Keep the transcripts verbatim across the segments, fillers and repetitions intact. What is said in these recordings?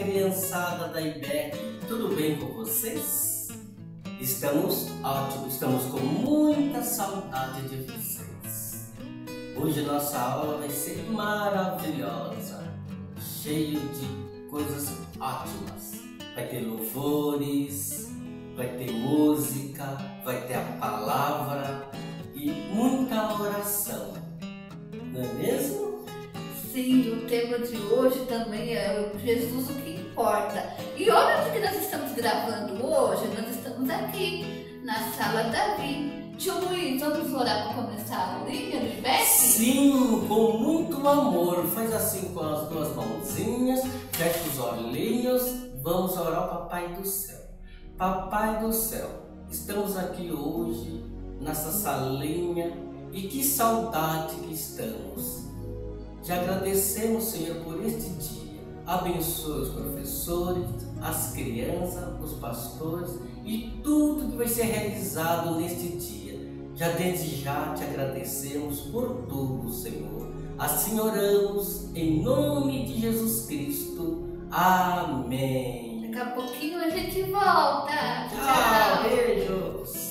criançada da I B E C, tudo bem com vocês? Estamos ótimos, estamos com muita saudade de vocês. Hoje nossa aula vai ser maravilhosa, cheio de coisas ótimas. Vai ter louvores, vai ter música, vai ter a palavra e muita oração, não é mesmo? Sim, o tema de hoje também é o Jesus, o que importa. E olha onde que nós estamos gravando hoje, nós estamos aqui na Sala Davi. Tio Luiz, vamos orar para começar a aulinha do I B E C? Sim, com muito amor. Faz assim com as duas mãozinhas, fecha os olhinhos, vamos orar ao Papai do Céu. Papai do Céu, estamos aqui hoje nessa salinha e que saudade que estamos. Te agradecemos, Senhor, por este dia. Abençoe os professores, as crianças, os pastores e tudo que vai ser realizado neste dia. Já desde já te agradecemos por tudo, Senhor. Assim oramos em nome de Jesus Cristo. Amém. Daqui a pouquinho a gente volta. Tchau, Tchau. Beijos.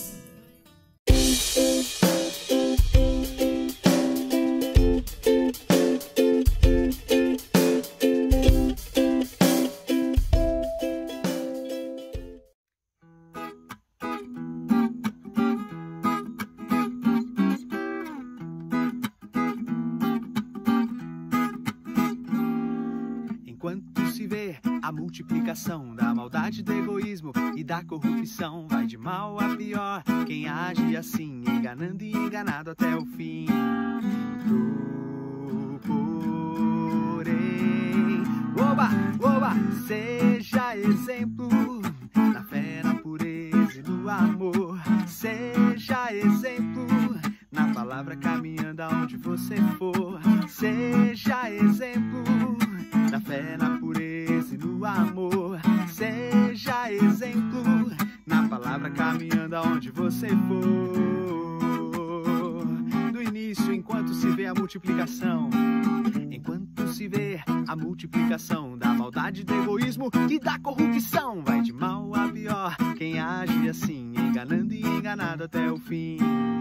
Enquanto se vê a multiplicação da maldade, do egoísmo e da corrupção, vai de mal a pior quem age assim, enganando e enganado até o fim. Tu, porém, oba, oba, seja exemplo na fé, na pureza e no amor. Seja exemplo na palavra, caminhando aonde você for. Seja exemplo na fé, na pureza e no amor. Seja exemplo na palavra, caminhando aonde você for. No início, enquanto se vê a multiplicação, enquanto se vê a multiplicação da maldade, do egoísmo e da corrupção, vai de mal a pior quem age assim, enganando e enganado até o fim.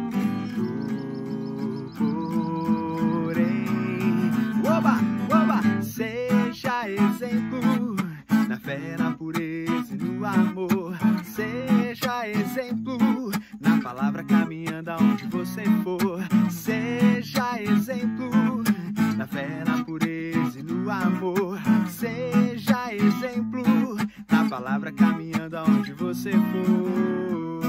Tu, porém, oba, oba, seja exemplo na fé, na pureza e no amor. Seja exemplo na palavra, caminhando aonde você for. Seja exemplo na fé, na pureza e no amor. Seja exemplo na palavra, caminhando aonde você for.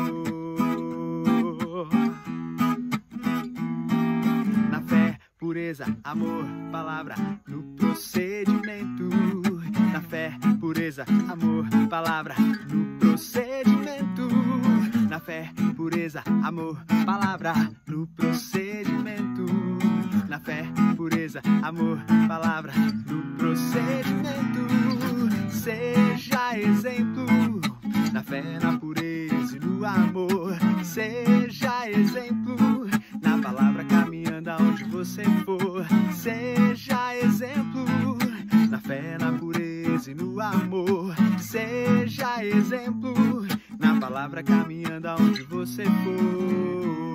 Na fé, pureza, amor, palavra, no procedimento. Na fé, pureza, amor, palavra, no procedimento. Na fé, pureza, amor, palavra, no procedimento. Na fé, pureza, amor, palavra, no procedimento. Seja exemplo na fé, na pureza e no amor. Seja exemplo na palavra, caminhando aonde você for. Seja exemplo na fé, na pureza e no amor. Seja exemplo na palavra, caminhando aonde você for.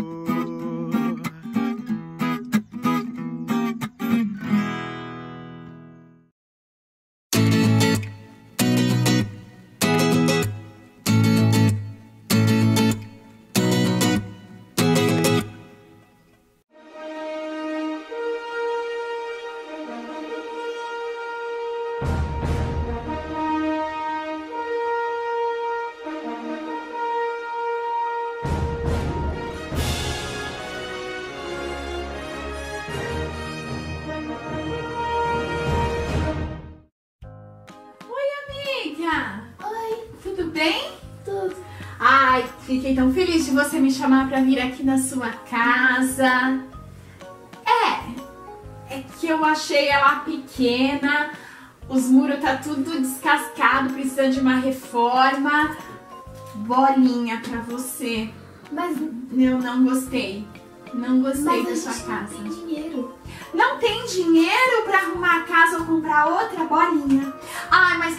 Ai, fiquei tão feliz de você me chamar pra vir aqui na sua casa. É, é que eu achei ela pequena, os muros tá tudo descascado, precisando de uma reforma. Bolinha pra você. Mas eu não gostei. Não gostei da sua casa. Não tem dinheiro. Não tem dinheiro pra arrumar a casa ou comprar outra, Bolinha? Ai, mas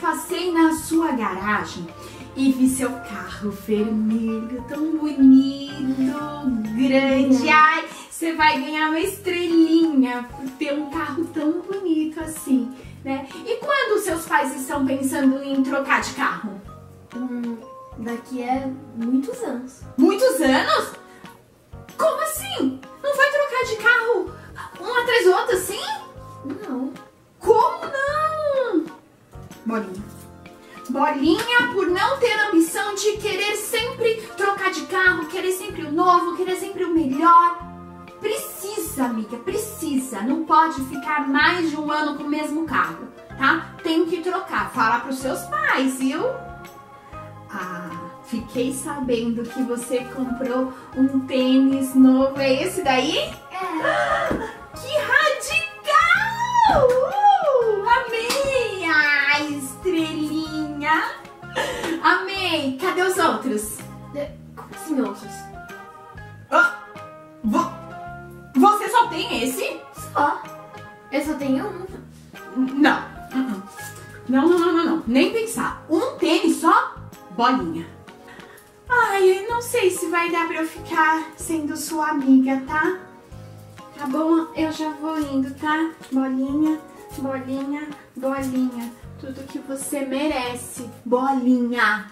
passei na sua garagem e vi seu carro vermelho, tão bonito, grande. Ai, você vai ganhar uma estrelinha por ter um carro tão bonito assim, né? E quando seus pais estão pensando em trocar de carro? Hum, daqui a muitos anos. Muitos anos? Como assim? Não vai trocar de carro um atrás do outro assim? Não. Como não? Bolinha. Bolinha, por não ter ambição de querer sempre trocar de carro, querer sempre o novo, querer sempre o melhor. Precisa, amiga, precisa. Não pode ficar mais de um ano com o mesmo carro, tá? Tem que trocar. Fala pros seus pais, viu? Ah, fiquei sabendo que você comprou um tênis novo. É esse daí? É. Que radical! Uh, amei! Ai, estrelinha! Amei! Cadê os outros? Como assim outros? Ah, vo- você só tem esse? Só. Eu só tenho um. Não. Uh-uh. Não, não, não, não, não. Nem pensar. Um tênis só? Bolinha. Ai, eu não sei se vai dar pra eu ficar sendo sua amiga, tá? Tá bom, eu já vou indo, tá? Bolinha, bolinha, bolinha. Tudo que você merece, bolinha.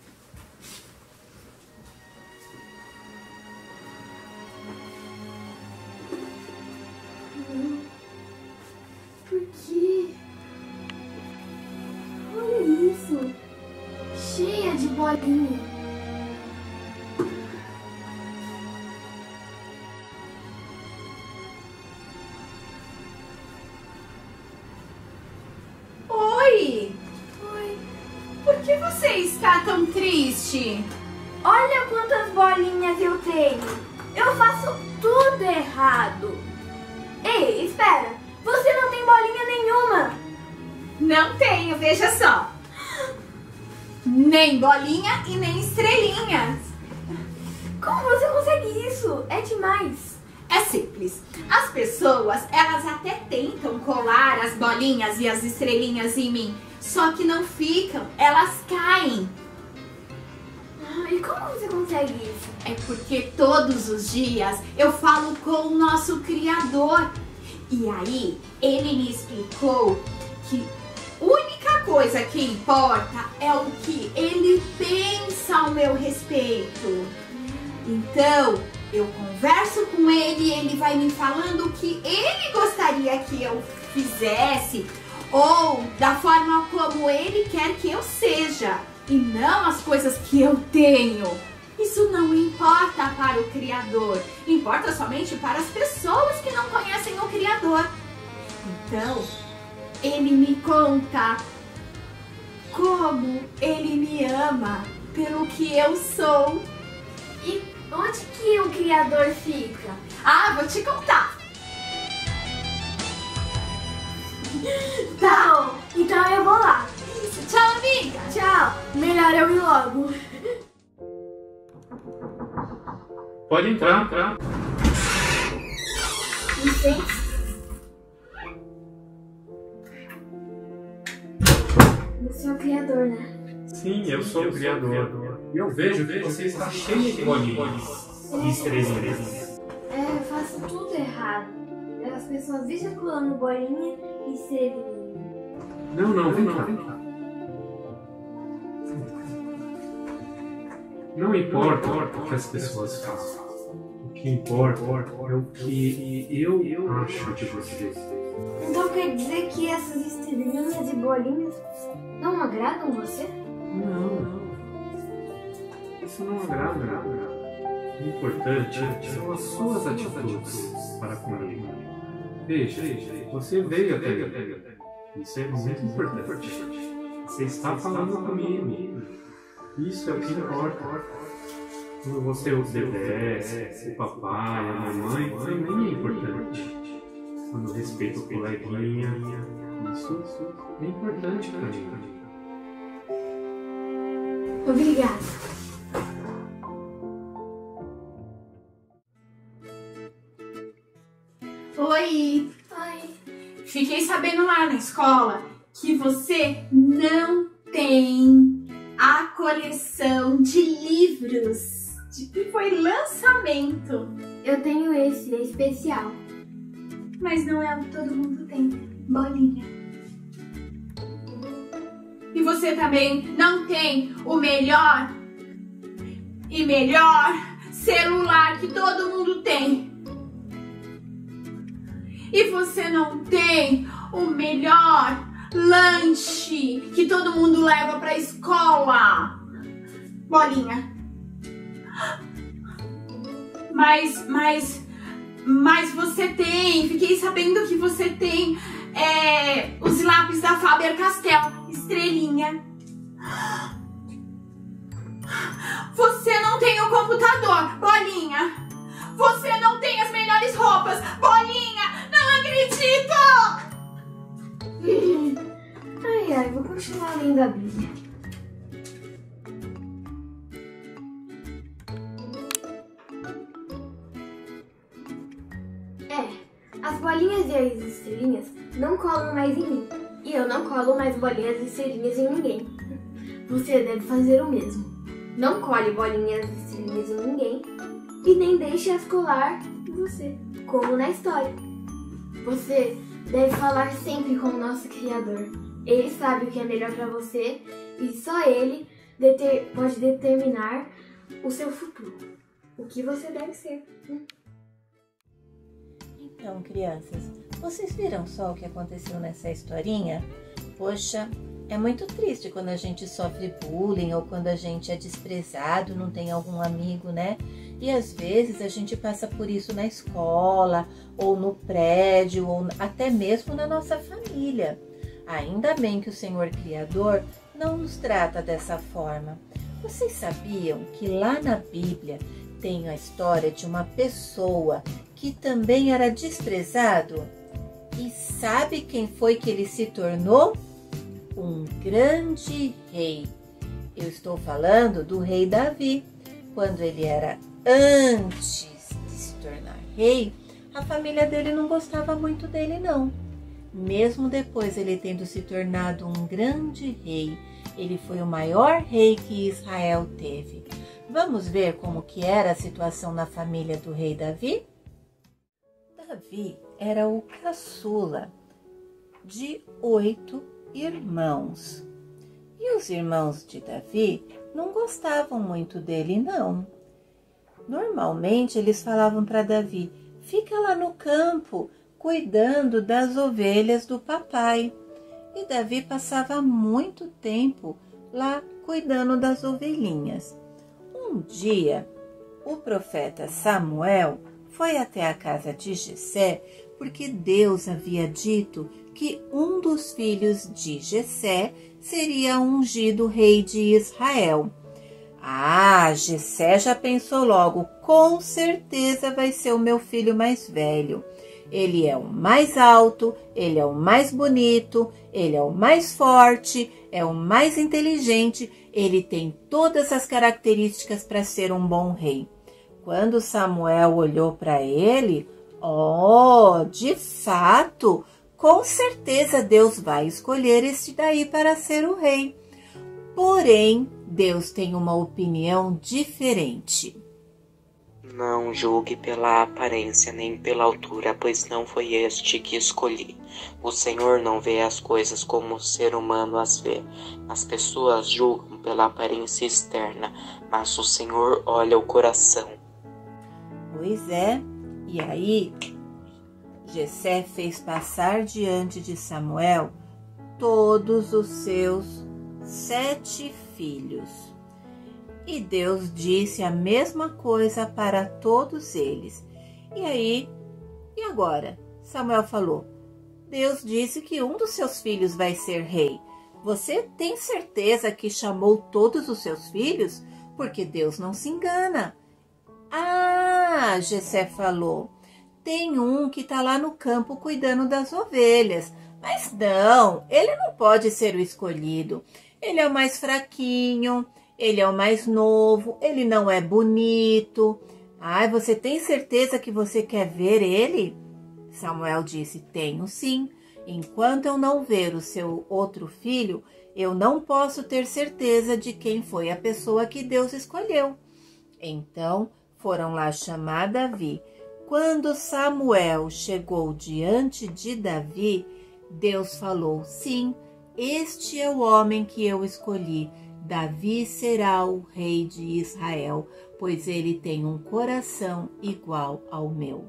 Por quê? Olha isso. Cheia de bolinha. Oi! Oi. Por que você está tão triste? Olha quantas bolinhas eu tenho. Eu faço tudo errado. Ei, espera. Você não tem bolinha nenhuma. Não tenho, veja só. Nem bolinha e nem estrelinhas. Como você consegue isso? É demais. É simples. As pessoas, elas até tentam colar as bolinhas e as estrelinhas em mim, só que não ficam, elas caem. Ah, e como você consegue isso? É porque todos os dias eu falo com o nosso Criador. E aí, ele me explicou que a única coisa que importa é o que ele pensa ao meu respeito. Então, eu converso com ele e ele vai me falando o que ele gostaria que eu fizesse ou da forma como ele quer que eu seja e não as coisas que eu tenho. Isso não importa para o Criador, importa somente para as pessoas que não conhecem o Criador. Então, ele me conta como ele me ama pelo que eu sou. E onde que o Criador fica? Ah, vou te contar. Tá bom, então eu vou lá. Isso, tchau, amiga. Tchau. Melhor eu ir logo. Pode entrar, entrar. Licença. Você é o Criador, né? Sim, eu sou o Criador. E eu vejo que você está cheio de bolinhas e estrelinhas. É, eu faço tudo errado. As pessoas vivem colando bolinha e estrelinha. Não, não, vem cá, vem cá. Não importa o que as pessoas façam. O que importa é o que eu, eu acho de você. Então quer dizer que essas estrelinhas e bolinhas não agradam você? Não, não. Isso não agrada. O importante são as suas atitudes para comigo. Veja, você veio até mim. Isso é muito importante. Você está falando comigo. Isso é o que importa. Quando você obedece, o papai, a mamãe, também é importante. Quando respeita o coleguinha, isso é importante para mim. Obrigada. Oi. Oi. Fiquei sabendo lá na escola que você não tem a coleção de livros de que foi lançamento. Eu tenho esse, é especial. Mas não é o que todo mundo tem, bolinha. E você também não tem o melhor e melhor celular que todo mundo tem. E você não tem o melhor lanche que todo mundo leva pra escola. Bolinha. Mas, mas, mas você tem, fiquei sabendo que você tem é, os lápis da Faber-Castell, estrelinha. Você não tem o computador, Bolinha. Você não tem as melhores roupas, Bolinha. Não acredito! Ai, ai, vou continuar lendo a Bíblia. É, as bolinhas e as estrelinhas não colam mais em mim. E eu não colo mais bolinhas e estrelinhas em ninguém. Você deve fazer o mesmo. Não cole bolinhas e estrelinhas em ninguém e nem deixe-as colar em você, como na história. Você deve falar sempre com o nosso Criador. Ele sabe o que é melhor para você e só Ele deter, pode determinar o seu futuro, o que você deve ser. Então, crianças, vocês viram só o que aconteceu nessa historinha? Poxa, é muito triste quando a gente sofre bullying ou quando a gente é desprezado, não tem algum amigo, né? E às vezes a gente passa por isso na escola, ou no prédio, ou até mesmo na nossa família. Ainda bem que o Senhor Criador não nos trata dessa forma. Vocês sabiam que lá na Bíblia tem a história de uma pessoa que também era desprezado? E sabe quem foi que ele se tornou? Um grande rei. Eu estou falando do rei Davi. Quando ele era antes de se tornar rei, a família dele não gostava muito dele, não. Mesmo depois ele tendo se tornado um grande rei, ele foi o maior rei que Israel teve. Vamos ver como que era a situação na família do rei Davi? Davi era o caçula de oito irmãos. E os irmãos de Davi não gostavam muito dele, não. Normalmente eles falavam para Davi: fica lá no campo, cuidando das ovelhas do papai. E Davi passava muito tempo lá cuidando das ovelhinhas. Um dia, o profeta Samuel foi até a casa de Jessé, porque Deus havia dito que um dos filhos de Jessé seria ungido rei de Israel. Ah, Jessé já pensou logo: com certeza vai ser o meu filho mais velho. Ele é o mais alto, ele é o mais bonito, ele é o mais forte, é o mais inteligente, ele tem todas as características para ser um bom rei. Quando Samuel olhou para ele, oh, de fato, com certeza Deus vai escolher este daí para ser o rei. Porém, Deus tem uma opinião diferente. Não julgue pela aparência nem pela altura, pois não foi este que escolhi. O Senhor não vê as coisas como o ser humano as vê. As pessoas julgam pela aparência externa, mas o Senhor olha o coração. Pois é, e aí Jessé fez passar diante de Samuel todos os seus sete filhos. E Deus disse a mesma coisa para todos eles. E aí, e agora? Samuel falou: Deus disse que um dos seus filhos vai ser rei. Você tem certeza que chamou todos os seus filhos? Porque Deus não se engana. Ah, Jessé falou: tem um que está lá no campo cuidando das ovelhas. Mas não, ele não pode ser o escolhido. Ele é o mais fraquinho, ele é o mais novo, ele não é bonito. Ai, você tem certeza que você quer ver ele? Samuel disse: tenho sim. Enquanto eu não ver o seu outro filho, eu não posso ter certeza de quem foi a pessoa que Deus escolheu. Então foram lá chamar Davi. Quando Samuel chegou diante de Davi, Deus falou: sim, este é o homem que eu escolhi. Davi será o rei de Israel, pois ele tem um coração igual ao meu.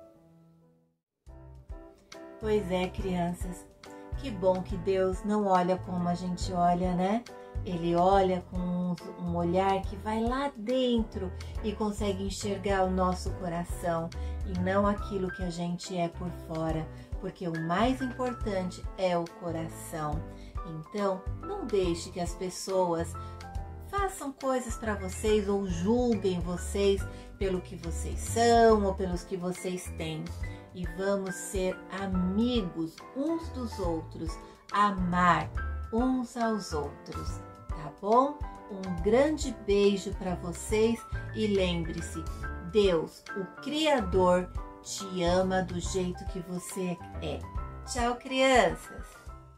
Pois é, crianças, que bom que Deus não olha como a gente olha, né? Ele olha com um olhar que vai lá dentro e consegue enxergar o nosso coração e não aquilo que a gente é por fora, porque o mais importante é o coração. Então, não deixe que as pessoas façam coisas para vocês ou julguem vocês pelo que vocês são ou pelos que vocês têm. E vamos ser amigos uns dos outros, amar uns aos outros, tá bom? Um grande beijo para vocês e lembre-se, Deus, o Criador, te ama do jeito que você é. Tchau, crianças!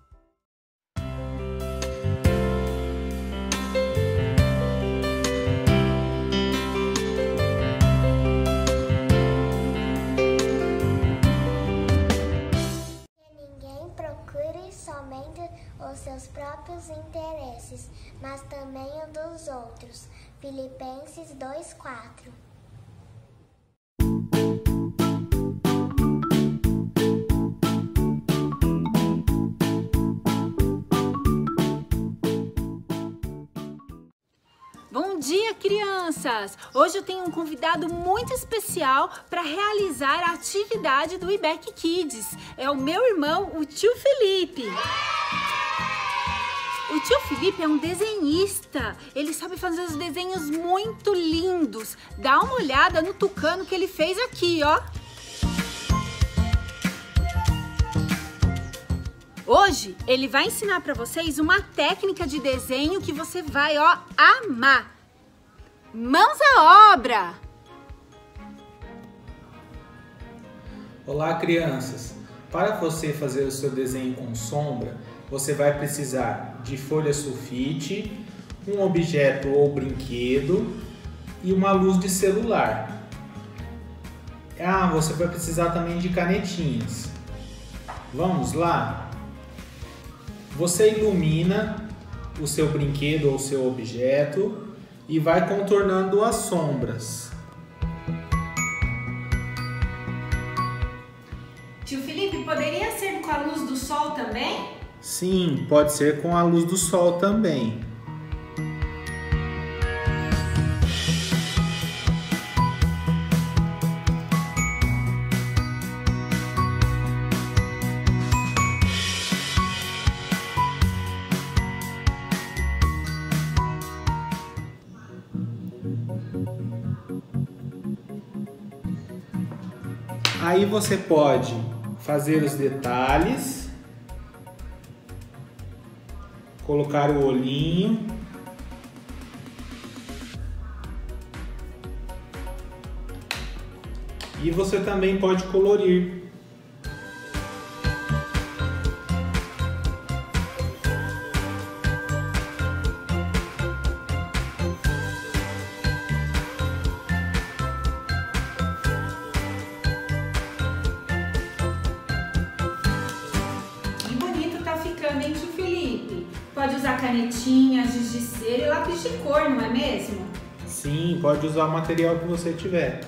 Somente os seus próprios interesses, mas também o dos outros. Filipenses dois, quatro. Bom dia, crianças! Hoje eu tenho um convidado muito especial para realizar a atividade do I B E C Kids. É o meu irmão, o tio Felipe. O tio Felipe é um desenhista. Ele sabe fazer os desenhos muito lindos. Dá uma olhada no tucano que ele fez aqui, ó. Hoje ele vai ensinar para vocês uma técnica de desenho que você vai, ó, amar. Mãos à obra! Olá, crianças! Para você fazer o seu desenho com sombra, você vai precisar de folha sulfite, um objeto ou brinquedo e uma luz de celular. Ah, você vai precisar também de canetinhas. Vamos lá? Você ilumina o seu brinquedo ou o seu objeto e vai contornando as sombras. Tio Felipe, poderia ser com a luz do sol também? Sim, pode ser com a luz do sol também. Aí você pode fazer os detalhes, colocar o olhinho, e você também pode colorir. Hein, tio Felipe? Pode usar canetinha, giz de cera e lápis de cor, não é mesmo? Sim, pode usar o material que você tiver.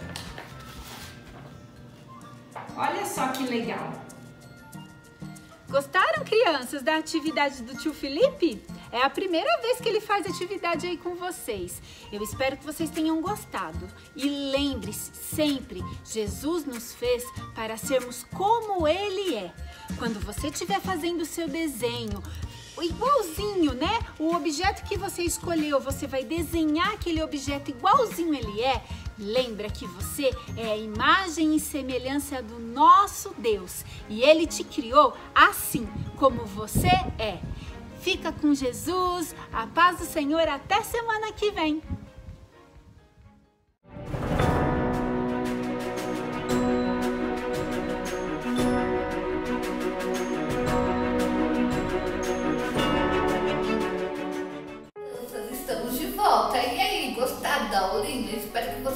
Olha só que legal! Gostaram, crianças, da atividade do tio Felipe? É a primeira vez que ele faz atividade aí com vocês. Eu espero que vocês tenham gostado. E lembre-se sempre, Jesus nos fez para sermos como Ele é. Quando você estiver fazendo o seu desenho, igualzinho, né? O objeto que você escolheu, você vai desenhar aquele objeto igualzinho ele é. Lembra que você é a imagem e semelhança do nosso Deus. E Ele te criou assim, como você é. Fica com Jesus, a paz do Senhor, até semana que vem.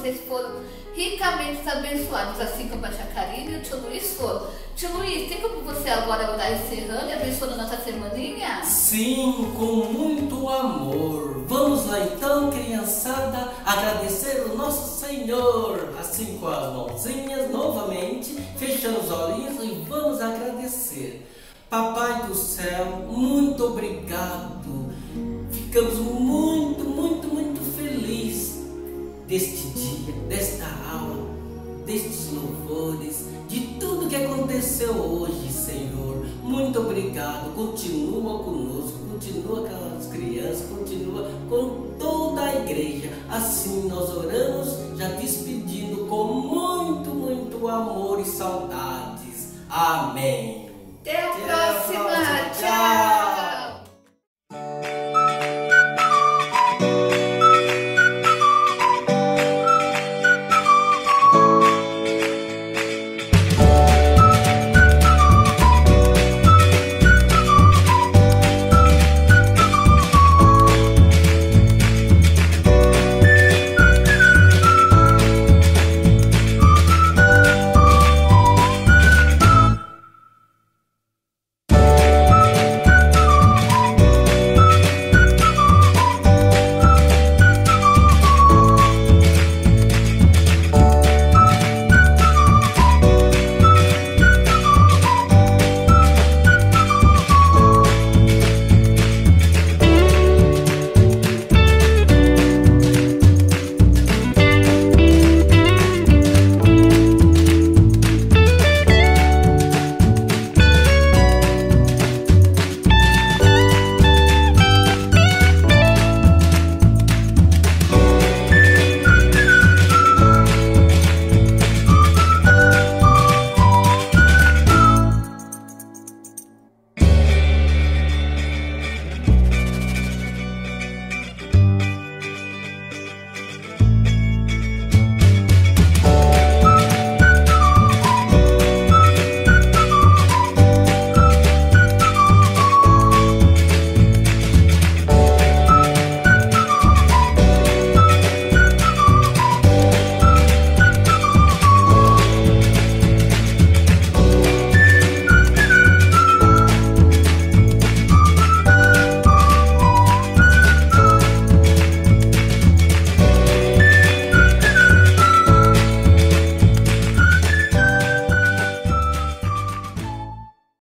vocês foram ricamente abençoados, assim como a tia Karine e o tio Luiz foram. Tio Luiz, tem como você agora orar encerrando e abençoando a nossa semaninha? Sim, com muito amor. Vamos lá então, criançada, agradecer o nosso Senhor, assim com as mãozinhas novamente, fechando os olhinhos e vamos agradecer. Papai do céu, muito obrigado. Ficamos muito, muito, muito felizes deste dia, desta aula, destes louvores, de tudo que aconteceu hoje, Senhor. Muito obrigado. Continua conosco, continua com as crianças, continua com toda a igreja. Assim nós oramos, já despedindo com muito, muito amor e saudades. Amém. Até a próxima!